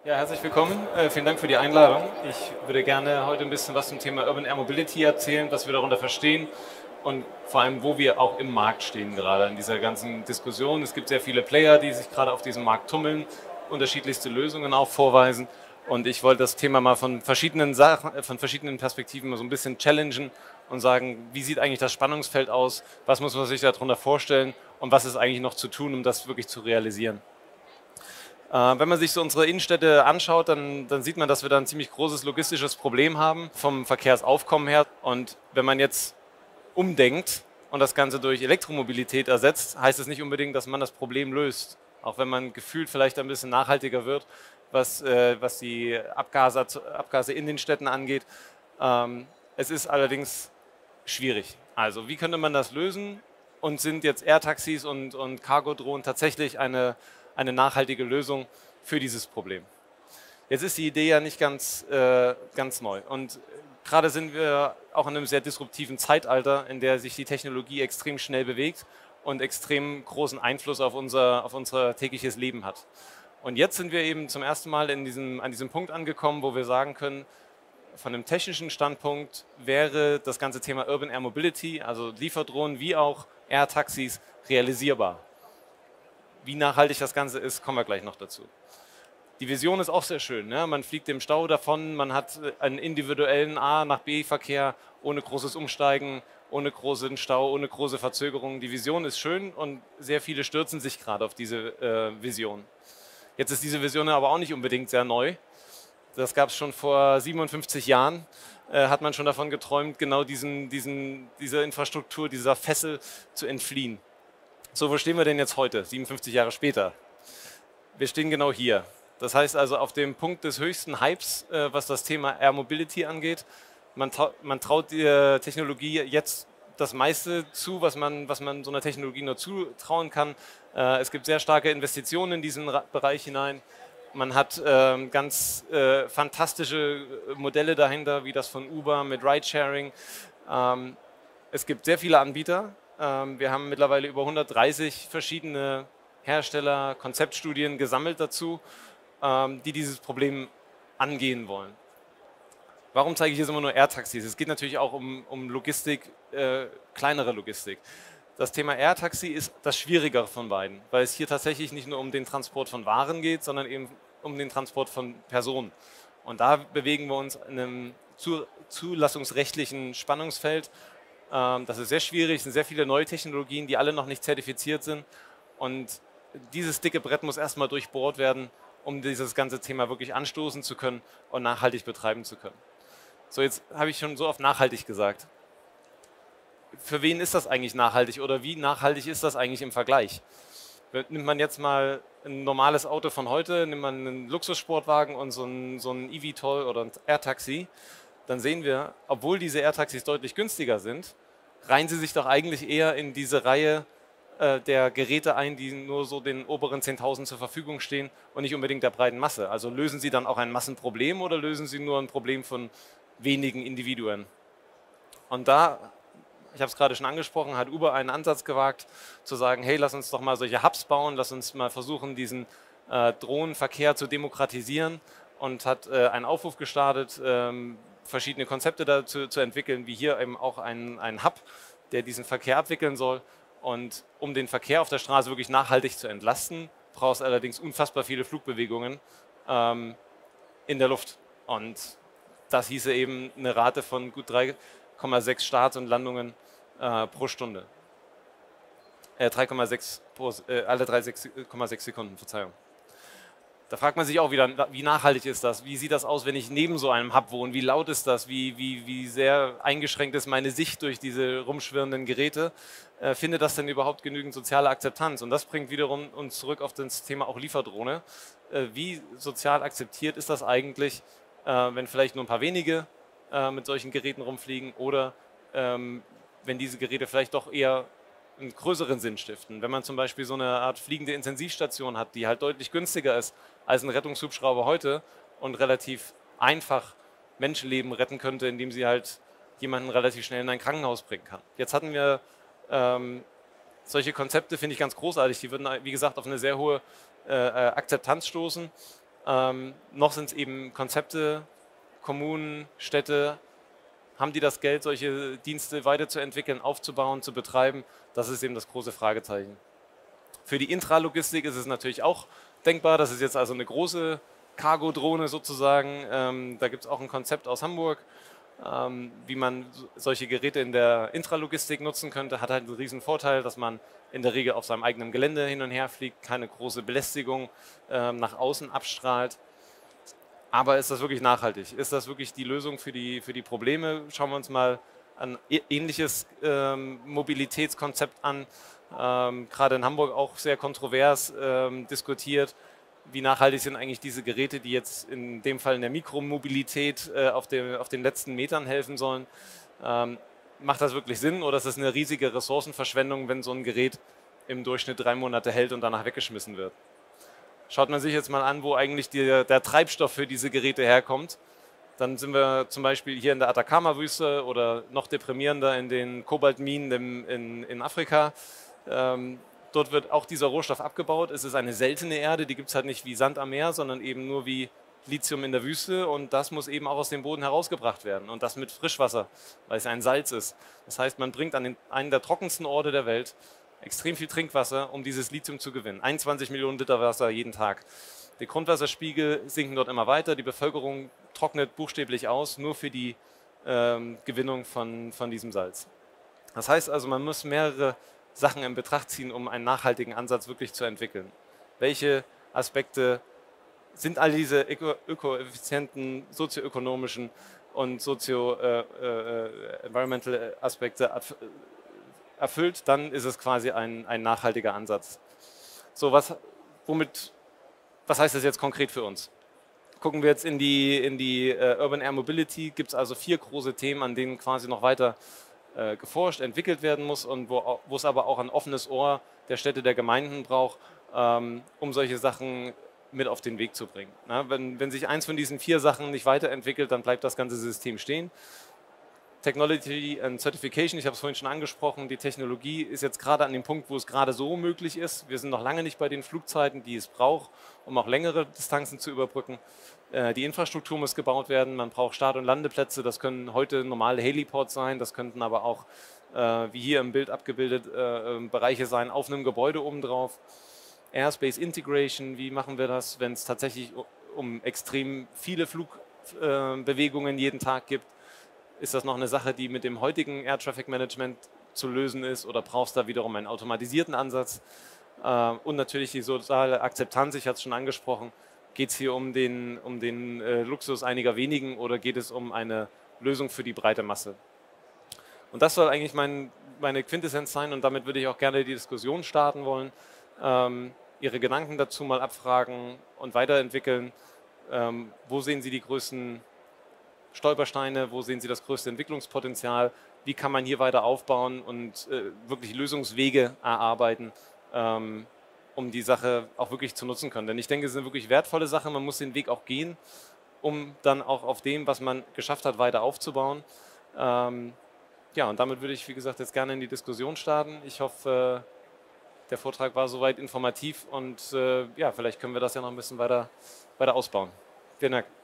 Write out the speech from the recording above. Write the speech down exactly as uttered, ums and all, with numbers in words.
Ja, herzlich willkommen. Äh, vielen Dank für die Einladung. Ich würde gerne heute ein bisschen was zum Thema Urban Air Mobility erzählen, was wir darunter verstehen und vor allem, wo wir auch im Markt stehen gerade in dieser ganzen Diskussion. Es gibt sehr viele Player, die sich gerade auf diesem Markt tummeln, unterschiedlichste Lösungen auch vorweisen. Und ich wollte das Thema mal von verschiedenen Sachen, äh, von verschiedenen Perspektiven mal so ein bisschen challengen und sagen, wie sieht eigentlich das Spannungsfeld aus? Was muss man sich darunter vorstellen? Und was ist eigentlich noch zu tun, um das wirklich zu realisieren? Äh, wenn man sich so unsere Innenstädte anschaut, dann, dann sieht man, dass wir da ein ziemlich großes logistisches Problem haben vom Verkehrsaufkommen her. Und wenn man jetzt umdenkt und das Ganze durch Elektromobilität ersetzt, heißt es nicht unbedingt, dass man das Problem löst. Auch wenn man gefühlt vielleicht ein bisschen nachhaltiger wird, was, äh, was die Abgase, Abgase in den Städten angeht. Ähm, es ist allerdings schwierig. Also wie könnte man das lösen? Und sind jetzt Air-Taxis und, und Cargo-Drohnen tatsächlich eine, eine nachhaltige Lösung für dieses Problem? Jetzt ist die Idee ja nicht ganz, äh, ganz neu. Und gerade sind wir auch in einem sehr disruptiven Zeitalter, in der sich die Technologie extrem schnell bewegt und extrem großen Einfluss auf unser, auf unser tägliches Leben hat. Und jetzt sind wir eben zum ersten Mal in diesem, an diesem Punkt angekommen, wo wir sagen können, von einem technischen Standpunkt wäre das ganze Thema Urban Air Mobility, also Lieferdrohnen wie auch Air-Taxis, realisierbar. Wie nachhaltig das Ganze ist, kommen wir gleich noch dazu. Die Vision ist auch sehr schön. Ne? Man fliegt im Stau davon, man hat einen individuellen A nach B-Verkehr ohne großes Umsteigen, ohne großen Stau, ohne große Verzögerungen. Die Vision ist schön und sehr viele stürzen sich gerade auf diese äh, Vision. Jetzt ist diese Vision aber auch nicht unbedingt sehr neu. Das gab es schon vor siebenundfünfzig Jahren, äh, hat man schon davon geträumt, genau diesen, diesen, dieser Infrastruktur, dieser Fessel zu entfliehen. So, wo stehen wir denn jetzt heute, siebenundfünfzig Jahre später? Wir stehen genau hier. Das heißt also auf dem Punkt des höchsten Hypes, äh, was das Thema Air Mobility angeht. Man, trau man traut der Technologie jetzt das meiste zu, was man, was man so einer Technologie nur zutrauen kann. Äh, es gibt sehr starke Investitionen in diesen Ra Bereich hinein. Man hat ähm, ganz äh, fantastische Modelle dahinter, wie das von Uber mit Ridesharing. Ähm, es gibt sehr viele Anbieter. Ähm, wir haben mittlerweile über hundertdreißig verschiedene Hersteller, Konzeptstudien gesammelt dazu, ähm, die dieses Problem angehen wollen. Warum zeige ich jetzt immer nur Air-Taxis? Es geht natürlich auch um, um Logistik, äh, kleinere Logistik. Das Thema Air-Taxi ist das Schwierigere von beiden, weil es hier tatsächlich nicht nur um den Transport von Waren geht, sondern eben um den Transport von Personen. Und da bewegen wir uns in einem zulassungsrechtlichen Spannungsfeld. Ähm, das ist sehr schwierig, es sind sehr viele neue Technologien, die alle noch nicht zertifiziert sind. Und dieses dicke Brett muss erstmal durchbohrt werden, um dieses ganze Thema wirklich anstoßen zu können und nachhaltig betreiben zu können. So, jetzt habe ich schon so oft nachhaltig gesagt. Für wen ist das eigentlich nachhaltig oder wie nachhaltig ist das eigentlich im Vergleich? Nimmt man jetzt mal ein normales Auto von heute, nimmt man einen Luxussportwagen und so ein, so ein E V Toll oder ein Air-Taxi, dann sehen wir, obwohl diese Air-Taxis deutlich günstiger sind, reihen sie sich doch eigentlich eher in diese Reihe äh, der Geräte ein, die nur so den oberen zehntausend zur Verfügung stehen und nicht unbedingt der breiten Masse. Also lösen sie dann auch ein Massenproblem oder lösen sie nur ein Problem von wenigen Individuen? Und da, ich habe es gerade schon angesprochen, hat Uber einen Ansatz gewagt, zu sagen, hey, lass uns doch mal solche Hubs bauen, lass uns mal versuchen, diesen äh, Drohnenverkehr zu demokratisieren und hat äh, einen Aufruf gestartet, ähm, verschiedene Konzepte dazu zu entwickeln, wie hier eben auch ein, ein Hub, der diesen Verkehr abwickeln soll. Und um den Verkehr auf der Straße wirklich nachhaltig zu entlasten, braucht es allerdings unfassbar viele Flugbewegungen ähm, in der Luft. Und das hieße eben eine Rate von gut drei Komma sechs Starts und Landungen äh, pro Stunde. Äh, drei Komma sechs pro, äh, alle drei Komma sechs Sekunden, Verzeihung. Da fragt man sich auch wieder, wie nachhaltig ist das? Wie sieht das aus, wenn ich neben so einem Hub wohne? Wie laut ist das? Wie, wie, wie sehr eingeschränkt ist meine Sicht durch diese rumschwirrenden Geräte? Äh, findet das denn überhaupt genügend soziale Akzeptanz? Und das bringt wiederum uns zurück auf das Thema auch Lieferdrohne. Äh, wie sozial akzeptiert ist das eigentlich, äh, wenn vielleicht nur ein paar wenige äh, mit solchen Geräten rumfliegen oder ähm, wenn diese Geräte vielleicht doch eher einen größeren Sinn stiften. Wenn man zum Beispiel so eine Art fliegende Intensivstation hat, die halt deutlich günstiger ist als ein Rettungshubschrauber heute und relativ einfach Menschenleben retten könnte, indem sie halt jemanden relativ schnell in ein Krankenhaus bringen kann. Jetzt hatten wir ähm, solche Konzepte, finde ich ganz großartig. Die würden, wie gesagt, auf eine sehr hohe äh, Akzeptanz stoßen. Ähm, noch sind es eben Konzepte, Kommunen, Städte, haben die das Geld, solche Dienste weiterzuentwickeln, aufzubauen, zu betreiben? Das ist eben das große Fragezeichen. Für die Intralogistik ist es natürlich auch denkbar. Das ist jetzt also eine große Cargo-Drohne sozusagen. Ähm, da gibt es auch ein Konzept aus Hamburg, ähm, wie man solche Geräte in der Intralogistik nutzen könnte. Hat halt einen riesen Vorteil, dass man in der Regel auf seinem eigenen Gelände hin und her fliegt, keine große Belästigung ähm, nach außen abstrahlt. Aber ist das wirklich nachhaltig? Ist das wirklich die Lösung für die, für die Probleme? Schauen wir uns mal ein ähnliches ähm, Mobilitätskonzept an. Ähm, gerade in Hamburg auch sehr kontrovers ähm, diskutiert. Wie nachhaltig sind eigentlich diese Geräte, die jetzt in dem Fall in der Mikromobilität äh, auf, dem, auf den letzten Metern helfen sollen? Ähm, macht das wirklich Sinn oder ist das eine riesige Ressourcenverschwendung, wenn so ein Gerät im Durchschnitt drei Monate hält und danach weggeschmissen wird? Schaut man sich jetzt mal an, wo eigentlich die, der Treibstoff für diese Geräte herkommt, dann sind wir zum Beispiel hier in der Atacama-Wüste oder noch deprimierender in den Kobaltminen in, in, in Afrika. Ähm, dort wird auch dieser Rohstoff abgebaut. Es ist eine seltene Erde, die gibt es halt nicht wie Sand am Meer, sondern eben nur wie Lithium in der Wüste und das muss eben auch aus dem Boden herausgebracht werden und das mit Frischwasser, weil es ein Salz ist. Das heißt, man bringt an den, einen der trockensten Orte der Welt extrem viel Trinkwasser, um dieses Lithium zu gewinnen. einundzwanzig Millionen Liter Wasser jeden Tag. Die Grundwasserspiegel sinken dort immer weiter, die Bevölkerung trocknet buchstäblich aus, nur für die ähm, Gewinnung von, von diesem Salz. Das heißt also, man muss mehrere Sachen in Betracht ziehen, um einen nachhaltigen Ansatz wirklich zu entwickeln. Welche Aspekte sind all diese ökoeffizienten, sozioökonomischen und sozio-environmental äh, äh, Aspekte erfüllt, dann ist es quasi ein, ein nachhaltiger Ansatz. So, was, womit, was heißt das jetzt konkret für uns? Gucken wir jetzt in die, in die uh, Urban Air Mobility, gibt es also vier große Themen, an denen quasi noch weiter äh, geforscht, entwickelt werden muss und wo, wo es aber auch ein offenes Ohr der Städte, der Gemeinden braucht, ähm, um solche Sachen mit auf den Weg zu bringen. Na, wenn, wenn sich eins von diesen vier Sachen nicht weiterentwickelt, dann bleibt das ganze System stehen. Technology and Certification, ich habe es vorhin schon angesprochen, die Technologie ist jetzt gerade an dem Punkt, wo es gerade so möglich ist. Wir sind noch lange nicht bei den Flugzeiten, die es braucht, um auch längere Distanzen zu überbrücken. Äh, die Infrastruktur muss gebaut werden, man braucht Start- und Landeplätze, das können heute normale Heliports sein, das könnten aber auch, äh, wie hier im Bild abgebildet, äh, Bereiche sein auf einem Gebäude obendrauf. Airspace Integration, wie machen wir das, wenn es tatsächlich um extrem viele Flugbewegungen äh, jeden Tag gibt? Ist das noch eine Sache, die mit dem heutigen Air Traffic Management zu lösen ist oder brauchst du da wiederum einen automatisierten Ansatz? Äh, und natürlich die soziale Akzeptanz, ich hatte es schon angesprochen, geht es hier um den, um den äh, Luxus einiger wenigen oder geht es um eine Lösung für die breite Masse? Und das soll eigentlich mein, meine Quintessenz sein und damit würde ich auch gerne die Diskussion starten wollen, ähm, Ihre Gedanken dazu mal abfragen und weiterentwickeln. Ähm, wo sehen Sie die größten Stolpersteine, wo sehen Sie das größte Entwicklungspotenzial, wie kann man hier weiter aufbauen und äh, wirklich Lösungswege erarbeiten, ähm, um die Sache auch wirklich zu nutzen können. Denn ich denke, es ist eine wirklich wertvolle Sache, man muss den Weg auch gehen, um dann auch auf dem, was man geschafft hat, weiter aufzubauen. Ähm, ja, und damit würde ich, wie gesagt, jetzt gerne in die Diskussion starten. Ich hoffe, der Vortrag war soweit informativ und äh, ja, vielleicht können wir das ja noch ein bisschen weiter, weiter ausbauen. Vielen Dank.